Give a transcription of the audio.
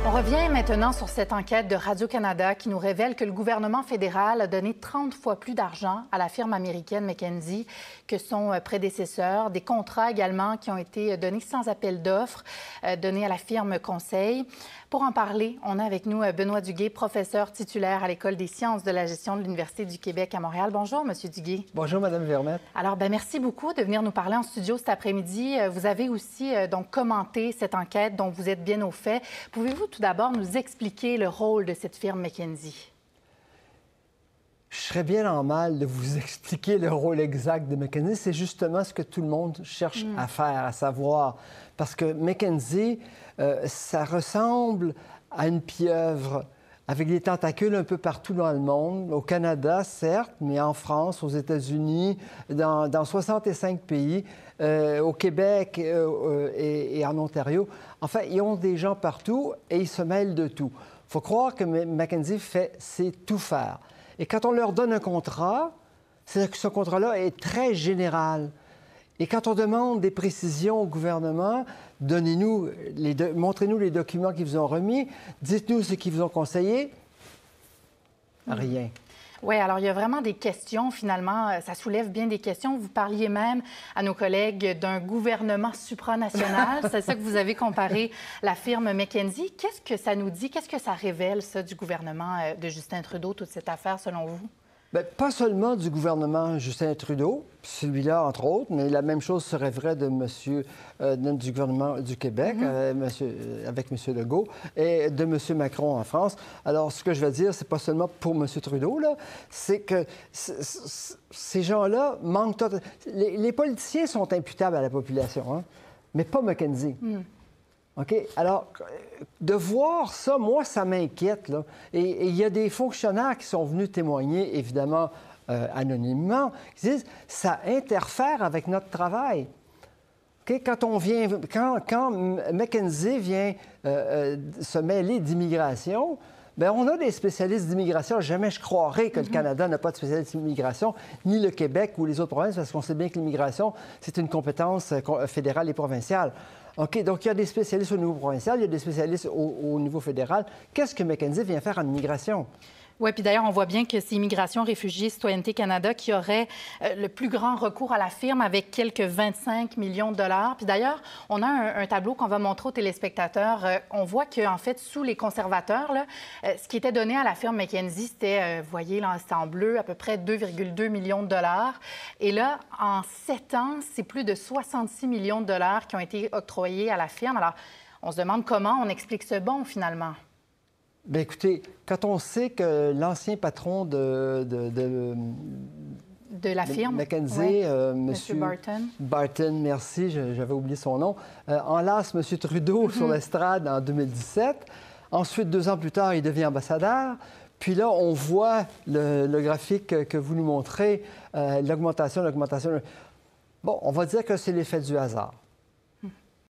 On revient maintenant sur cette enquête de Radio-Canada qui nous révèle que le gouvernement fédéral a donné 30 fois plus d'argent à la firme américaine McKinsey que son prédécesseur. Des contrats également qui ont été donnés sans appel d'offres, donnés à la firme Conseil. Pour en parler, on a avec nous Benoît Duguay, professeur titulaire à l'École des sciences de la gestion de l'Université du Québec à Montréal. Bonjour, Monsieur Duguay. Bonjour, Madame Vermette. Alors, merci beaucoup de venir nous parler en studio cet après-midi. Vous avez aussi donc commenté cette enquête dont vous êtes bien au fait. Pouvez-vous tout d'abord nous expliquer le rôle de cette firme McKinsey? Je serais bien en mal de vous expliquer le rôle exact de McKinsey. C'est justement ce que tout le monde cherche à faire, à savoir. Parce que McKinsey, ça ressemble à une pieuvre avec des tentacules un peu partout dans le monde. Au Canada, certes, mais en France, aux États-Unis, dans 65 pays, au Québec et en Ontario. Enfin, ils ont des gens partout et ils se mêlent de tout. Il faut croire que McKinsey sait tout faire. Et quand on leur donne un contrat, c'est que ce contrat-là est très général. Et quand on demande des précisions au gouvernement, montrez-nous les documents qu'ils vous ont remis, dites-nous ce qu'ils vous ont conseillé. Rien. Oui, alors il y a vraiment des questions, finalement. Ça soulève bien des questions. Vous parliez même à nos collègues d'un gouvernement supranational. C'est ça que vous avez comparé la firme McKinsey. Qu'est-ce que ça nous dit? Qu'est-ce que ça révèle, ça, du gouvernement de Justin Trudeau, toute cette affaire, selon vous? Bien, pas seulement du gouvernement Justin Trudeau, celui-là, entre autres, mais la même chose serait vraie du gouvernement du Québec, avec M. Legault, et de M. Macron en France. Alors, ce que je veux dire, c'est pas seulement pour M. Trudeau, là, c'est que ces gens-là manquent... Les politiciens sont imputables à la population, hein, mais pas McKinsey. OK? Alors, de voir ça, moi, ça m'inquiète, là. Et il y a des fonctionnaires qui sont venus témoigner, évidemment, anonymement, qui disent « ça interfère avec notre travail ». OK? Quand McKinsey vient se mêler d'immigration, bien, on a des spécialistes d'immigration. Jamais je croirais que le Canada n'a pas de spécialistes d'immigration, ni le Québec ou les autres provinces, parce qu'on sait bien que l'immigration, c'est une compétence fédérale et provinciale. OK, donc il y a des spécialistes au niveau provincial, il y a des spécialistes au niveau fédéral. Qu'est-ce que McKinsey vient faire en immigration? Oui, puis d'ailleurs, on voit bien que c'est Immigration, Réfugiés, Citoyenneté Canada qui aurait le plus grand recours à la firme avec quelques 25 millions de dollars. Puis d'ailleurs, on a un tableau qu'on va montrer aux téléspectateurs. On voit qu'en fait, sous les conservateurs, là, ce qui était donné à la firme McKinsey, c'était, vous voyez, là, c'est en bleu, à peu près 2,2 millions de dollars. Et là, en 7 ans, c'est plus de 66 millions de dollars qui ont été octroyés à la firme. Alors, on se demande comment on explique ce bond, finalement. Bien, écoutez, quand on sait que l'ancien patron de la firme, McKinsey, M. Barton. Barton, merci, j'avais oublié son nom, enlace M. Trudeau sur l'estrade en 2017. Ensuite, 2 ans plus tard, il devient ambassadeur. Puis là, on voit le graphique que vous nous montrez, l'augmentation. Bon, on va dire que c'est l'effet du hasard.